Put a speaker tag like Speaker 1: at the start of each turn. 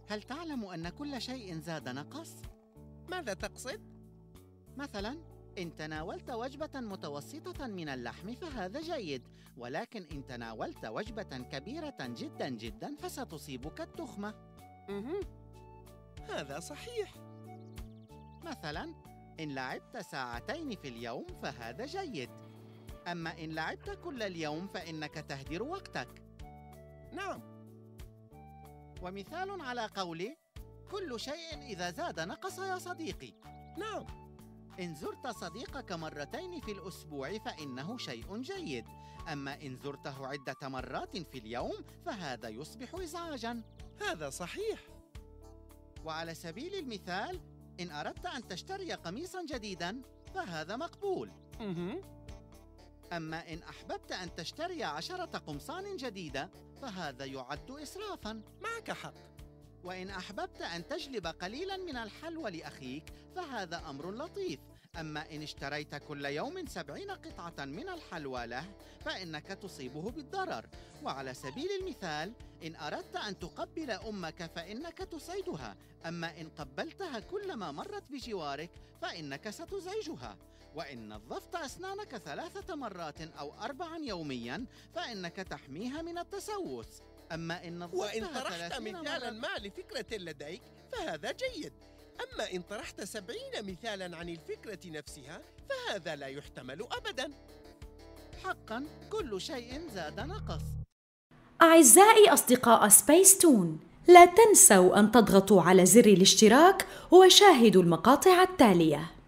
Speaker 1: هل تعلم أن كل شيء زاد نقص؟
Speaker 2: ماذا تقصد؟
Speaker 1: مثلاً، إن تناولت وجبة متوسطة من اللحم فهذا جيد، ولكن إن تناولت وجبة كبيرة جداً جداً فستصيبك التخمة.
Speaker 2: هذا صحيح.
Speaker 1: مثلاً، إن لعبت ساعتين في اليوم فهذا جيد، أما إن لعبت كل اليوم فإنك تهدر وقتك.
Speaker 2: نعم.
Speaker 1: ومثال على قولي: كل شيء إذا زاد نقص يا صديقي.
Speaker 2: نعم.
Speaker 1: إن زرت صديقك مرتين في الأسبوع فإنه شيء جيد، أما إن زرته عدة مرات في اليوم فهذا يصبح إزعاجاً.
Speaker 2: هذا صحيح.
Speaker 1: وعلى سبيل المثال، إن أردت أن تشتري قميصاً جديداً فهذا مقبول، أما إن أحببت أن تشتري 10 قمصان جديدة فهذا يعد إسرافاً.
Speaker 2: معك حق.
Speaker 1: وإن أحببت أن تجلب قليلاً من الحلوى لأخيك فهذا أمر لطيف، أما إن اشتريت كل يوم 70 قطعة من الحلوى له فإنك تصيبه بالضرر. وعلى سبيل المثال، إن أردت أن تقبل أمك فإنك تسعدها، أما إن قبلتها كلما مرت بجوارك فإنك ستزعجها. وإن نظفت أسنانك 3 مرات أو 4 يومياً فإنك تحميها من التسوس، أما إن
Speaker 2: وإن
Speaker 1: نظفتها
Speaker 2: طرحت
Speaker 1: 30
Speaker 2: مثالاً
Speaker 1: مرة.
Speaker 2: ما لفكرة لديك فهذا جيد، أما إن طرحت 70 مثالاً عن الفكرة نفسها فهذا لا يحتمل أبداً.
Speaker 1: حقاً كل شيء زاد نقص.
Speaker 3: أعزائي أصدقاء سبيس تون، لا تنسوا أن تضغطوا على زر الاشتراك وشاهدوا المقاطع التالية.